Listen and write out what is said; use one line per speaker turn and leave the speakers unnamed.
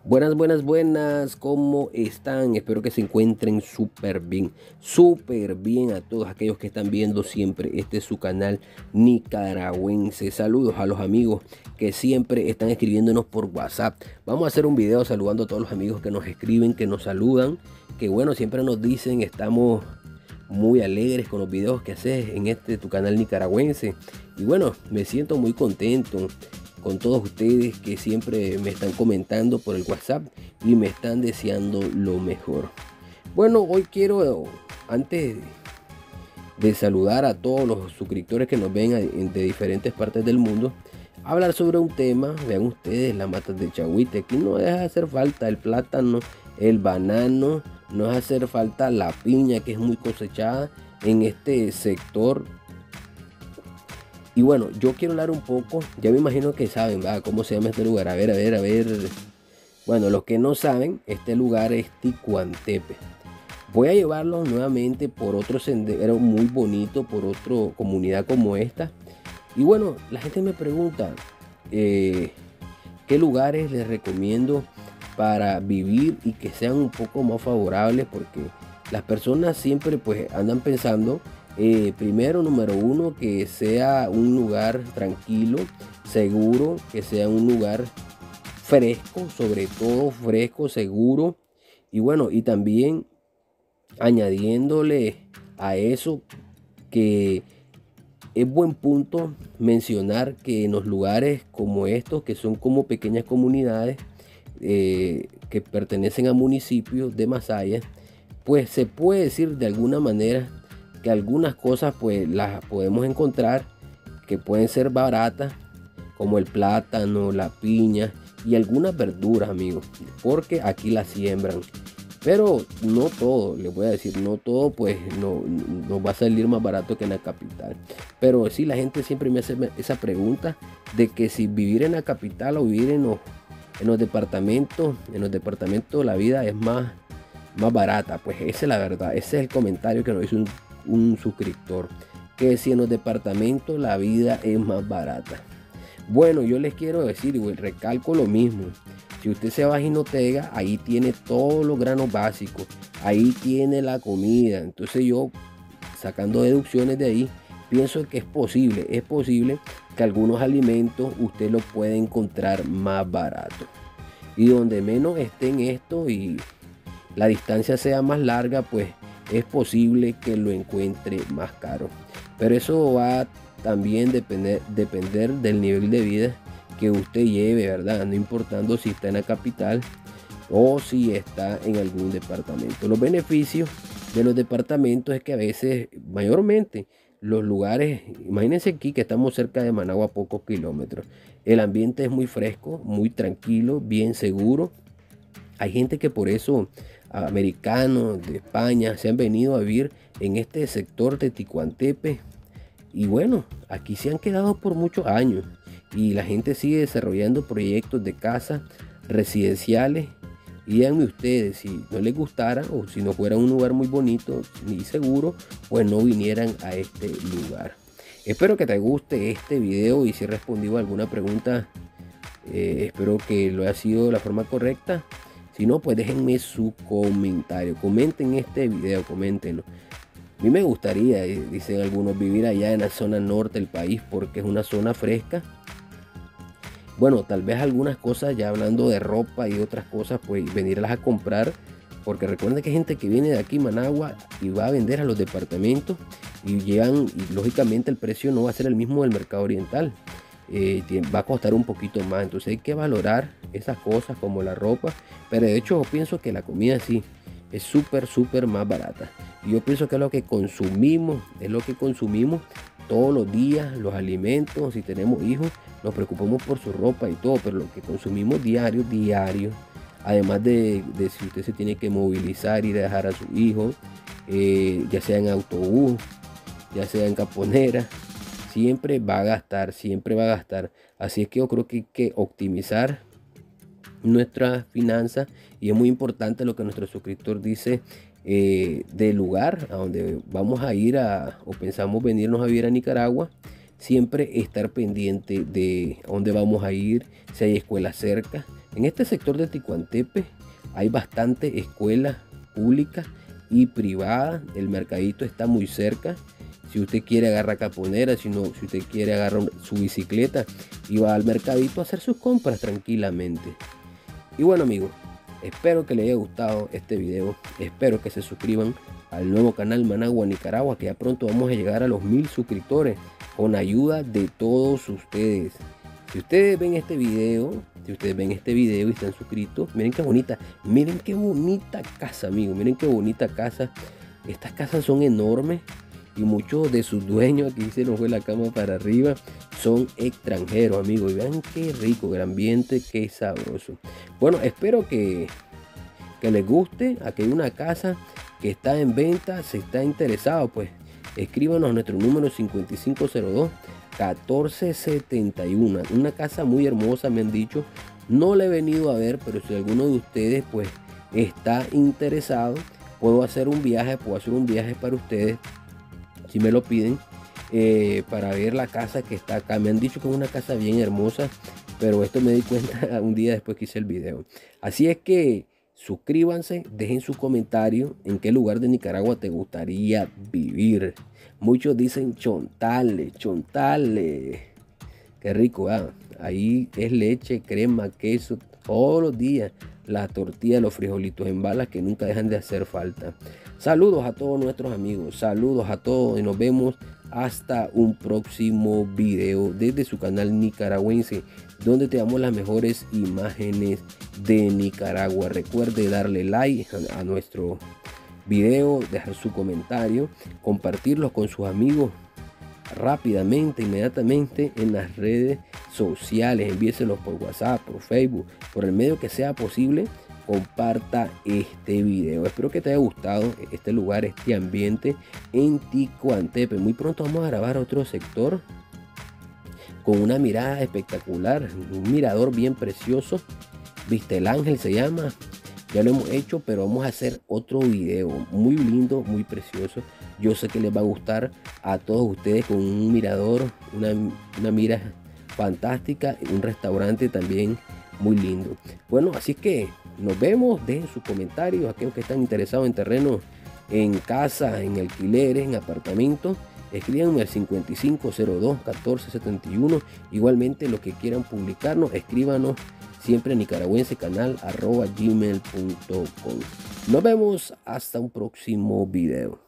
Buenas, buenas, buenas, ¿cómo están? Espero que se encuentren súper bien a todos aquellos que están viendo siempre este es su canal nicaragüense. Saludos a los amigos que siempre están escribiéndonos por WhatsApp. Vamos a hacer un video saludando a todos los amigos que nos escriben, que nos saludan, que bueno, siempre nos dicen, estamos muy alegres con los videos que haces en tu canal nicaragüense. Y bueno, me siento muy contento con todos ustedes que siempre me están comentando por el WhatsApp y me están deseando lo mejor. Bueno, hoy quiero, antes de saludar a todos los suscriptores que nos ven de diferentes partes del mundo, hablar sobre un tema. Vean ustedes las matas de Chagüite. Aquí no deja de hacer falta el plátano, el banano, no deja de hacer falta la piña, que es muy cosechada en este sector. Y bueno, yo quiero hablar un poco, ya me imagino que saben, ¿verdad?, cómo se llama este lugar. A ver. Bueno, los que no saben, este lugar es Ticuantepe. Voy a llevarlos nuevamente por otro sendero muy bonito, por otra comunidad como esta. Y bueno, la gente me pregunta, ¿qué lugares les recomiendo para vivir y que sean un poco más favorables? Porque las personas siempre pues andan pensando, primero, número uno, que sea un lugar tranquilo, seguro, que sea un lugar fresco, sobre todo fresco, seguro. Y bueno, y también añadiéndole a eso que es buen punto mencionar que en los lugares como estos, que son como pequeñas comunidades que pertenecen a municipios de Masaya, pues se puede decir de alguna manera que algunas cosas pues las podemos encontrar que pueden ser baratas, como el plátano, la piña y algunas verduras, amigos, porque aquí las siembran. Pero no todo, les voy a decir, no todo pues no va a salir más barato que en la capital. Pero sí, la gente siempre me hace esa pregunta de que si vivir en la capital o vivir en los departamentos. En los departamentos la vida es más barata. Pues esa es la verdad, ese es el comentario que nos hizo un suscriptor, que si en los departamentos la vida es más barata. Bueno, yo les quiero decir, y recalco lo mismo. Si usted se va a Jinotega, ahí tiene todos los granos básicos, ahí tiene la comida. Entonces yo, sacando deducciones de ahí, pienso que es posible que algunos alimentos usted los puede encontrar más barato. Y donde menos estén esto y la distancia sea más larga, pues es posible que lo encuentre más caro. Pero eso va también depender del nivel de vida que usted lleve, ¿verdad? No importando si está en la capital o si está en algún departamento. Los beneficios de los departamentos es que a veces, mayormente, los lugares, imagínense aquí que estamos cerca de Managua, a pocos kilómetros. El ambiente es muy fresco, muy tranquilo, bien seguro. Hay gente que por eso, americanos de España, se han venido a vivir en este sector de Ticuantepe. Y bueno, aquí se han quedado por muchos años. Y la gente sigue desarrollando proyectos de casas residenciales. Y díganme ustedes, si no les gustara o si no fuera un lugar muy bonito y seguro, pues no vinieran a este lugar. Espero que te guste este video y si he respondido a alguna pregunta, espero que lo haya sido de la forma correcta. Si no, pues déjenme su comentario. Comenten este video, coméntenlo. A mí me gustaría, dicen algunos, vivir allá en la zona norte del país porque es una zona fresca. Bueno, tal vez algunas cosas, ya hablando de ropa y otras cosas, pues venirlas a comprar. Porque recuerden que hay gente que viene de aquí, Managua, y va a vender a los departamentos. Y llegan, y lógicamente el precio no va a ser el mismo del mercado oriental. Va a costar un poquito más. Entonces hay que valorar esas cosas como la ropa. Pero de hecho yo pienso que la comida sí es súper más barata. Y yo pienso que es lo que consumimos todos los días, los alimentos. Si tenemos hijos, nos preocupamos por su ropa y todo, pero lo que consumimos diario, además de si usted se tiene que movilizar, ir a dejar a su hijo, ya sea en autobús, ya sea en caponera, siempre va a gastar. Así es que yo creo que hay que optimizar nuestras finanzas y es muy importante lo que nuestro suscriptor dice, del lugar a donde vamos a ir o pensamos venirnos a vivir a Nicaragua. Siempre estar pendiente de a dónde vamos a ir, si hay escuela cerca, En este sector de Ticuantepe hay bastantes escuelas públicas y privadas. El mercadito está muy cerca. Si usted quiere agarrar caponera, si usted quiere agarrar su bicicleta y va al mercadito a hacer sus compras tranquilamente. Y bueno amigos, espero que les haya gustado este video. Espero que se suscriban al nuevo canal Managua Nicaragua, que ya pronto vamos a llegar a los 1000 suscriptores con ayuda de todos ustedes. Si ustedes ven este video, y están suscritos, miren qué bonita casa, amigos. Miren qué bonita casa. Estas casas son enormes y muchos de sus dueños, aquí se nos fue la cama para arriba, son extranjeros, amigos. Y vean qué rico el ambiente, qué sabroso. Bueno, espero que les guste. Aquí hay una casa que está en venta. Si está interesado, pues escríbanos a nuestro número 5502-1471. Una casa muy hermosa, me han dicho. No la he venido a ver, pero si alguno de ustedes pues está interesado, puedo hacer un viaje para ustedes, si me lo piden, para ver la casa que está acá. Me han dicho que es una casa bien hermosa, pero esto me di cuenta un día después que hice el video. Así es que suscríbanse, dejen su comentario en qué lugar de Nicaragua te gustaría vivir. Muchos dicen Chontales, Chontales. Qué rico, ahí es leche, crema, queso, todos los días. La tortilla, los frijolitos en balas que nunca dejan de hacer falta. Saludos a todos nuestros amigos, saludos a todos y nos vemos hasta un próximo video desde su canal nicaragüense, donde te damos las mejores imágenes de Nicaragua. Recuerde darle like a nuestro video, dejar su comentario, compartirlos con sus amigos rápidamente, inmediatamente en las redes sociales. Envíeselos por WhatsApp, por Facebook, por el medio que sea posible. Comparta este video. Espero que te haya gustado este lugar, este ambiente en Ticuantepe. Muy pronto vamos a grabar otro sector con una mirada espectacular, un mirador bien precioso. Vista el Ángel se llama. Ya lo hemos hecho, pero vamos a hacer otro video muy lindo, muy precioso. Yo sé que les va a gustar a todos ustedes, con un mirador, una mira fantástica, un restaurante también muy lindo. Bueno, así que nos vemos. Dejen sus comentarios, aquellos que están interesados en terrenos, en casa, en alquileres, en apartamentos. Escríbanme al 5502-1471. Igualmente, los que quieran publicarnos, escríbanos siempre a nicaragüensecanal@gmail.com. Nos vemos hasta un próximo video.